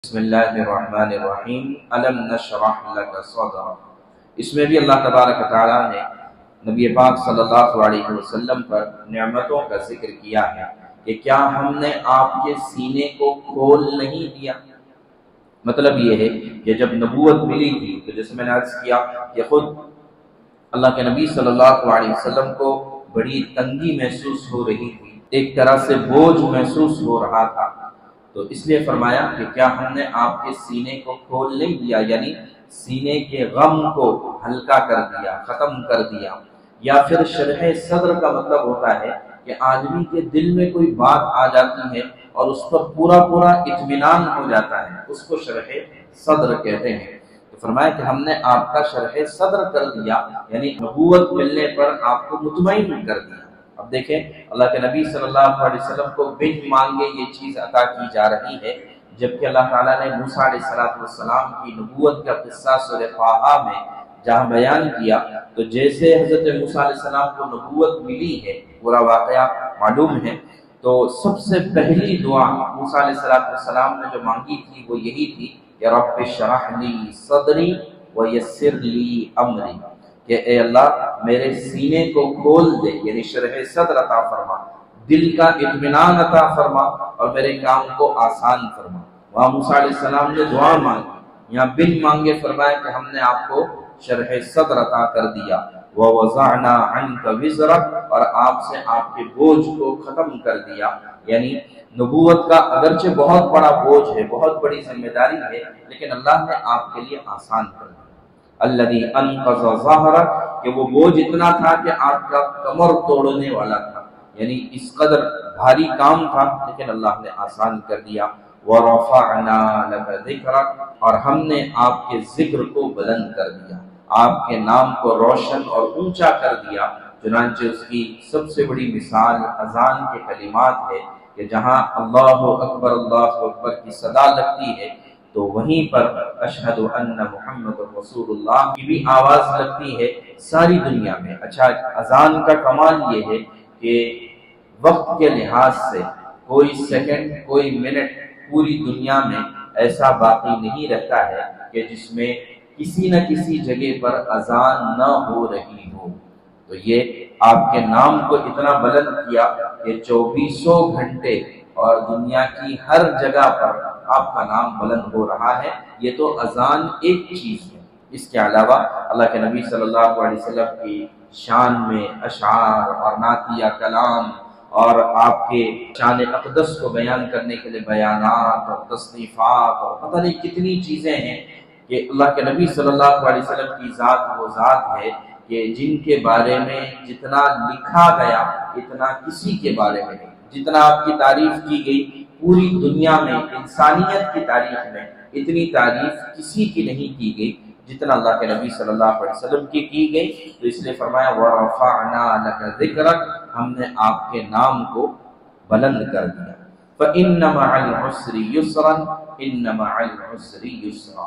بسم اللہ الرحمن الرحیم الم نشرح لک صدرک۔ اس میں بھی اللہ تبارک و تعالیٰ نے نبی پاک صلی اللہ علیہ وسلم پر نعمتوں کا ذکر کیا ہے کہ کیا ہم نے آپ کے سینے کو کھول نہیں دیا۔ مطلب یہ ہے کہ جب نبوت ملی تھی تو جیسے میں نے عرض کیا کہ خود اللہ کے نبی صلی اللہ علیہ وسلم کو بڑی تنگی محسوس ہو رہی تھی، ایک طرح سے بوجھ محسوس ہو رہا تھا، تو اس لیے فرمایا کہ کیا ہم نے آپ کے سینے کو کھول نہیں دیا، یعنی سینے کے غم کو ہلکا کر دیا، ختم کر دیا۔ یا پھر شرح صدر کا مطلب ہوتا ہے کہ آدمی کے دل میں کوئی بات آ جاتی ہے اور اس پر پورا اطمینان ہو جاتا ہے، اس کو شرح صدر کہتے ہیں۔ تو فرمایا کہ ہم نے آپ کا شرح صدر کر دیا، یعنی نبوت ملنے پر آپ کو مطمئن کر دیا۔ اب دیکھیں اللہ کے نبی صلی اللہ علیہ وسلم کو بن مانگے یہ چیز عطا کی جا رہی ہے، جبکہ اللہ تعالیٰ نے موسیٰ علیہ السلام کی نبوت کا قصہ سورہ طٰہٰ میں جہاں بیان کیا، تو جیسے حضرت موسیٰ علیہ السلام کو نبوت ملی ہے، پورا واقعہ معلوم ہے، تو سب سے پہلی دعا موسیٰ علیہ السلام نے جو مانگی تھی وہ یہی تھی کہ رب اشرح لی صدری ویسر لی امری، کہ اے اللہ میرے سینے کو کھول دے، یعنی شرح صدر عطا فرما، دل کا اطمینان عطا فرما اور میرے کام کو آسان فرما۔ وہاں موسیٰ علیہ السلام نے دعا مانگی، یہاں بن مانگے فرمایا کہ ہم نے آپ کو شرح صدر عطا کر دیا۔ وَوَضَعْنَا عَنْكَ وِزْرَكَ، اور آپ سے آپ کے بوجھ کو ختم کر دیا، یعنی نبوت کا اگرچہ بہت بڑا بوجھ ہے، بہت بڑی ذمہ داری ہے، لیکن اللہ نے آپ کے لیے آسان کر دیا۔ الذی انقض ظہرک، کہ وہ بوجھ اتنا تھا کہ آپ کا کمر توڑنے والا تھا، یعنی اس قدر بھاری کام تھا، لیکن اللہ نے آسان کر دیا۔ ورفعنا لک ذکرک، اور ہم نے آپ کے ذکر کو بلند کر دیا، آپ کے نام کو روشن اور اونچا کر دیا۔ چنانچہ اس کی سب سے بڑی مثال اذان کے کلمات ہے کہ جہاں اللہ اکبر کی صدا لگتی ہے تو وہیں پر اشہد ان محمد رسول اللہ کی بھی آواز لگتی ہے ساری دنیا میں۔ اچھا، اذان کا کمال یہ ہے کہ وقت کے لحاظ سے کوئی سیکنڈ، کوئی منٹ پوری دنیا میں ایسا باقی نہیں رہتا ہے کہ جس میں کسی نہ کسی جگہ پر اذان نہ ہو رہی ہو۔ تو یہ آپ کے نام کو اتنا بلند کیا کہ 24 گھنٹے اور دنیا کی ہر جگہ پر آپ کا نام بلند ہو رہا ہے۔ یہ تو اذان ایک چیز ہے، اس کے علاوہ اللہ کے نبی صلی اللہ علیہ وسلم کی شان میں اشعار اور نعتیہ کلام اور آپ کے شان اقدس کو بیان کرنے کے لیے بیانات اور تصنیفات اور پتہ نہیں کتنی چیزیں ہیں کہ اللہ کے نبی صلی اللہ علیہ وسلم کی ذات وہ ذات ہے کہ جن کے بارے میں جتنا لکھا گیا اتنا کسی کے بارے میں نہیں، جتنا آپ کی تعریف کی گئی پوری دنیا میں، انسانیت کی تاریخ میں اتنی تعریف کسی کی نہیں کی گئی جتنا اللہ کے نبی صلی اللہ علیہ وسلم کی گئی۔ تو اس لیے فرمایا وَرَفَعْنَا لَكَ ذِكْرَكَ، ہم نے آپ کے نام کو بلند کر دیا۔ فَإِنَّ مَعَ الْعُسْرِ يُسْرًا إِنَّ مَعَ الْعُسْرِ يُسْرًا۔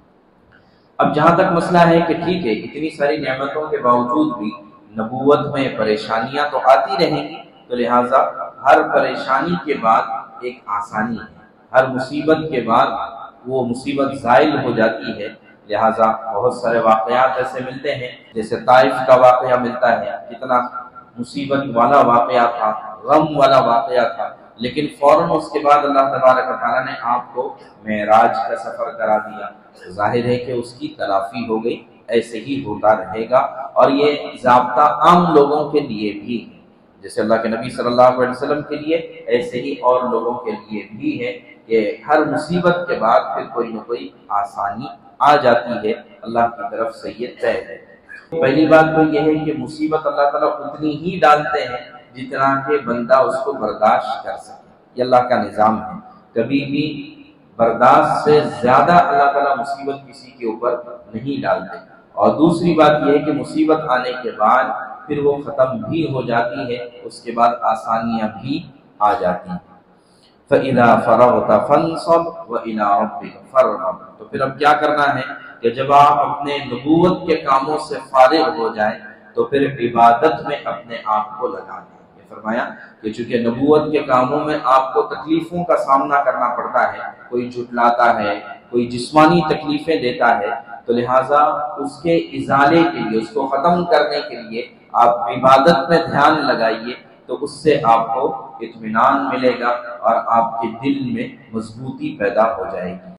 اب جہاں تک مسئلہ ہے کہ ٹھیک ہے اتنی ساری نعمتوں کے باوجود بھی نبوت میں پریشانیاں تو آتی رہیں گی، تو لہٰذا ہر پریشانی کے بعد ایک آسانی ہے، ہر مصیبت کے بعد وہ مصیبت زائل ہو جاتی ہے۔ لہٰذا بہت سارے واقعات ایسے ملتے ہیں، جیسے طائف کا واقعہ ملتا ہے، کتنا مصیبت والا واقعہ تھا، غم والا واقعہ تھا، لیکن فوراً اس کے بعد اللہ تبارک و تعالیٰ نے آپ کو معراج کا سفر کرا دیا۔ ظاہر ہے کہ اس کی تلافی ہو گئی، ایسے ہی ہوتا رہے گا، اور یہ ضابطہ عام لوگوں کے لیے بھی ہے، جیسے اللہ کے نبی صلی اللہ علیہ وسلم کے لیے ایسے ہی اور لوگوں کے لیے بھی ہے کہ ہر مصیبت کے بعد پھر کوئی نہ کوئی آسانی آ جاتی ہے، اللہ کی طرف سے یہ طے ہے۔ پہلی بات تو یہ ہے کہ مصیبت اللہ تعالیٰ اتنی ہی ڈالتے ہیں جتنا کہ بندہ اس کو برداشت کر سکے، یہ اللہ کا نظام ہے، کبھی بھی برداشت سے زیادہ اللہ تعالیٰ مصیبت کسی کے اوپر نہیں ڈالتے۔ اور دوسری بات یہ ہے کہ مصیبت آنے کے بعد پھر وہ ختم بھی ہو جاتی ہے، اس کے بعد آسانیاں بھی آ جاتی ہیں۔ فَإِذَا فَرَغْتَ فَانْصَبْ وَإِلَىٰ رَبِّكَ فَارْغَب، تو پھر اب کیا کرنا ہے کہ جب آپ اپنے نبوت کے کاموں سے فارغ ہو جائیں تو پھر عبادت میں اپنے آپ کو لگا دیں۔ فرمایا کہ چونکہ نبوت کے کاموں میں آپ کو تکلیفوں کا سامنا کرنا پڑتا ہے، کوئی جھٹلاتا ہے، کوئی جسمانی تکلیفیں دیتا ہے، تو لہٰذا اس کے ازالے کے لیے، اس کو ختم کرنے کے لیے آپ عبادت میں دھیان لگائیے، تو اس سے آپ کو اطمینان ملے گا اور آپ کے دل میں مضبوطی پیدا ہو جائے گی۔